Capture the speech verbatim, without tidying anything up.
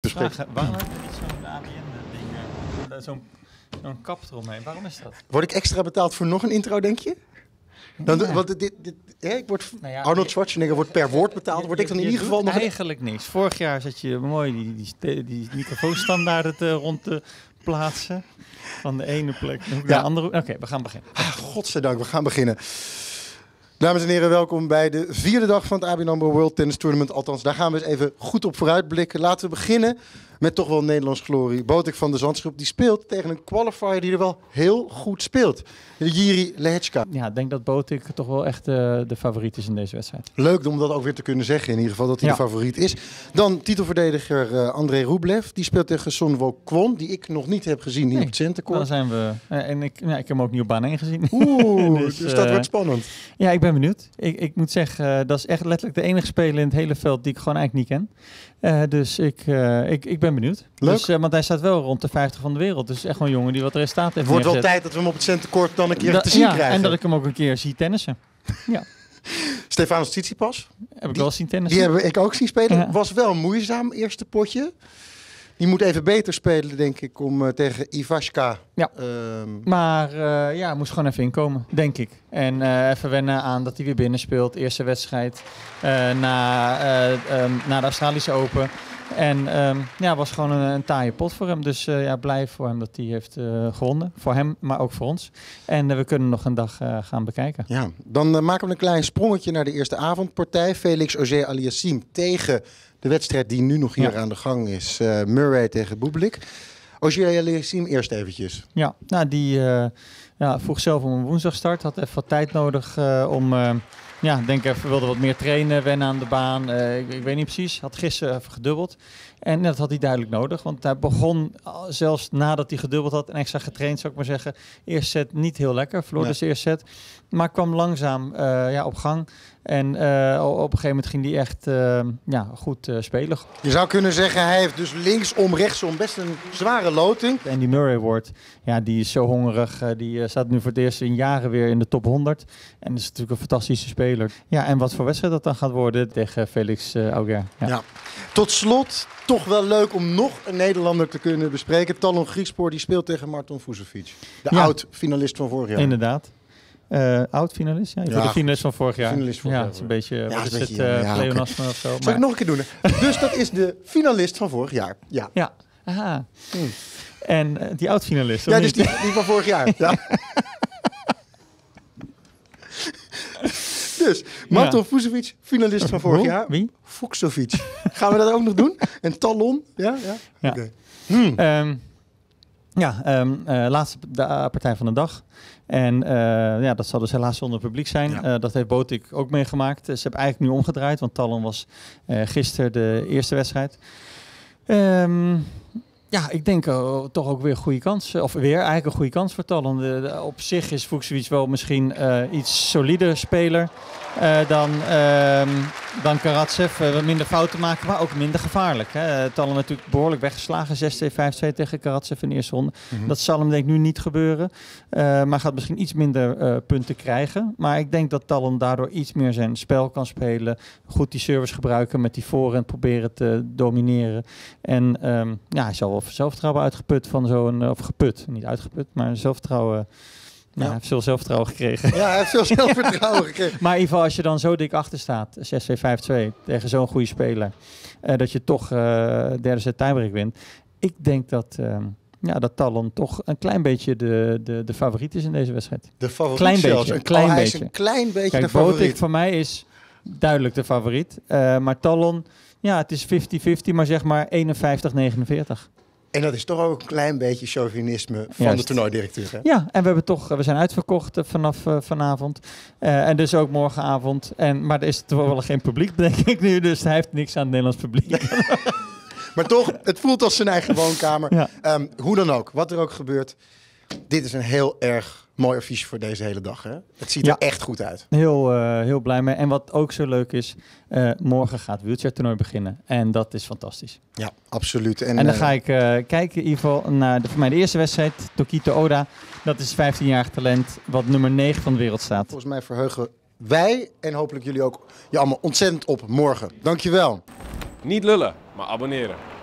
bespreken. Vragen, waarom heb je niet zo'n A B N-ding, zo'n zo'n kap eromheen? Waarom is dat? Word ik extra betaald voor nog een intro, denk je? Dan, Nee. Want dit, dit, hè, ik word, Nou ja, Arnold je- Schwarzenegger wordt per woord betaald. Word ik dan in Je ieder geval doet nog... een- eigenlijk niks. Vorig jaar zat je mooi die, die, die, die microfoonstandaarden te, rond te plaatsen. Van de ene plek naar de Ja. andere. Oké, we gaan beginnen. Ah, godzijdank, we gaan beginnen. Dames en heren, welkom bij de vierde dag van het A B N AMRO World Tennis Tournament. Althans, daar gaan we eens even goed op vooruitblikken. Laten we beginnen met toch wel Nederlands glorie. Botik van de Zandschulp, die speelt tegen een qualifier die er wel heel goed speelt. Jiri Lehečka. Ja, ik denk dat Botik toch wel echt uh, de favoriet is in deze wedstrijd. Leuk om dat ook weer te kunnen zeggen, in ieder geval dat hij Ja. de favoriet is. Dan titelverdediger uh, André Rublev. Die speelt tegen Son Kwon, die ik nog niet heb gezien hier Nee, op het centercourt. Dan zijn we. Uh, en ik, ja, ik heb hem ook niet op baan één gezien. Oeh, dus, Dus, dat uh, wordt spannend. Ja, ik ben benieuwd. Ik, ik moet zeggen, uh, dat is echt letterlijk de enige speler in het hele veld die ik gewoon eigenlijk niet ken. Uh, dus ik, uh, ik, ik ben benieuwd. Leuk. Dus, uh, want hij staat wel rond de vijftig van de wereld. Dus echt wel een jongen die wat resultaat heeft Het wordt wel neergezet. tijd dat we hem op het centercourt dan een keer Da- te zien ja, krijgen. en dat ik hem ook een keer zie tennissen. Ja, Stefanos Tsitsipas. heb ik Die- wel zien tennissen. Die hebben ik ook zien spelen. Ja. Was wel moeizaam, eerste potje. Die moet even beter spelen, denk ik, om uh, tegen Ivashka. Ja. Um, Maar uh, ja, moest gewoon even inkomen, denk ik. En uh, even wennen aan dat hij weer binnen speelt. Eerste wedstrijd uh, na, uh, um, na de Australische Open. En um, ja, was gewoon een, een taaie pot voor hem. Dus uh, ja, blij voor hem dat hij heeft uh, gewonnen. Voor hem, maar ook voor ons. En uh, we kunnen nog een dag uh, gaan bekijken. ja, dan uh, maken we een klein sprongetje naar de eerste avondpartij. Felix Auger-Aliassime tegen de wedstrijd die nu nog hier Ja. aan de gang is. Uh, Murray tegen Bublik. Auger-Aliassime eerst eventjes. Ja, nou die uh, ja, vroeg zelf om een woensdagstart. Had even wat tijd nodig uh, om... Uh, Ja, denk even, wilde wat meer trainen, wennen aan de baan. Uh, ik, ik weet niet precies. Had gisteren even gedubbeld. En dat had hij duidelijk nodig. Want hij begon, zelfs nadat hij gedubbeld had en extra getraind, zou ik maar zeggen. Eerste set niet heel lekker. Verloor Nee. dus de eerste set. Maar kwam langzaam uh, ja, op gang. En uh, op een gegeven moment ging hij echt uh, ja, goed uh, spelen. Je zou kunnen zeggen, hij heeft dus linksom, rechtsom best een zware loting. En die Murray wordt, ja, die is zo hongerig. Uh, die uh, staat nu voor het eerst in jaren weer in de top honderd. En is natuurlijk een fantastische speler. Ja, en wat voor wedstrijd dat dan gaat worden tegen Felix uh, Auger. Ja. Ja. Tot slot, toch wel leuk om nog een Nederlander te kunnen bespreken. Talon Griekspoor, die speelt tegen Marton Fucsovic. De Ja. oud-finalist van vorig jaar. Inderdaad. Uh, oud-finalist? Ja, Ja, de finalist van vorig jaar. finalist vorig ja, jaar, het is een hoor. beetje, Ja, wat is is een het, beetje, uh, ja, pleonasme of zo. Zal ik Maar, nog een keer doen? Hè? Dus dat is de finalist van vorig jaar. Ja, ja, aha. Hmm. En uh, die oud-finalist, of ja dus niet? die, die van vorig jaar. Ja. Dus, Marton Fucsovic, finalist van vorig Hoe? jaar. Wie? Fucsovic. Gaan we dat ook nog doen? En Talon? Ja, ja. Ja. Oké. Hmm. Um, ja, um, uh, laatste de, uh, partij van de dag. En uh, ja, dat zal dus helaas zonder publiek zijn. Ja. Uh, dat heeft Botik ook meegemaakt. Ze hebben eigenlijk nu omgedraaid, want Talon was uh, gisteren de eerste wedstrijd. Um, ja, ik denk uh, toch ook weer een goede kans. Of weer eigenlijk een goede kans voor Talon. De, de, op zich is Fucsovic wel misschien uh, iets solider speler uh, dan, uh, dan Karatsev. Uh, minder fouten maken, maar ook minder gevaarlijk. Hè. Uh, Talon natuurlijk behoorlijk weggeslagen. zes twee, vijf twee tegen Karatsev in de eerste ronde. Mm-hmm. Dat zal hem denk ik nu niet gebeuren. Uh, maar gaat misschien iets minder uh, punten krijgen. Maar ik denk dat Talon daardoor iets meer zijn spel kan spelen. Goed die service gebruiken met die voorhand proberen te domineren. En um, ja, hij zal wel zelfvertrouwen uitgeput van zo'n... Of geput, niet uitgeput, maar zelfvertrouwen... Ja, Ja. hij heeft veel zelfvertrouwen gekregen. Ja, hij heeft veel zelfvertrouwen gekregen. Maar in ieder geval, als je dan zo dik achter staat, zes twee, vijf twee, tegen zo'n goede speler, uh, dat je toch uh, derde set tiebreak wint. Ik denk dat, uh, ja, dat Talon toch een klein beetje de, de, de favoriet is in deze wedstrijd. De favoriet Klein zelfs. beetje, Een, klein oh, hij is beetje. een klein beetje Kijk, de favoriet. Botik voor mij is duidelijk de favoriet. Uh, maar Talon, ja, het is vijftig vijftig, maar zeg maar eenenvijftig negenenveertig. En dat is toch ook een klein beetje chauvinisme van Juist. de toernooidirecteur. Hè? Ja, en we hebben toch, we zijn uitverkocht uh, vanaf uh, vanavond. Uh, en dus ook morgenavond. En, maar er is toevallig geen publiek, denk ik nu. Dus hij heeft niks aan het Nederlands publiek. Maar toch, het voelt als zijn eigen woonkamer. Ja. Um, hoe dan ook, wat er ook gebeurt. Dit is een heel erg mooi affiche voor deze hele dag. Hè? Het ziet Ja. er echt goed uit. Heel, uh, heel blij mee. En wat ook zo leuk is, uh, morgen gaat het wheelchair-toernooi beginnen. En dat is fantastisch. Ja, absoluut. En, En dan uh, ga ik uh, kijken in ieder geval naar de, voor mij de eerste wedstrijd, Tokito Oda. Dat is vijftienjarig talent, wat nummer negen van de wereld staat. volgens mij verheugen wij en hopelijk jullie ook je allemaal ontzettend op morgen. Dankjewel. Niet lullen, maar abonneren.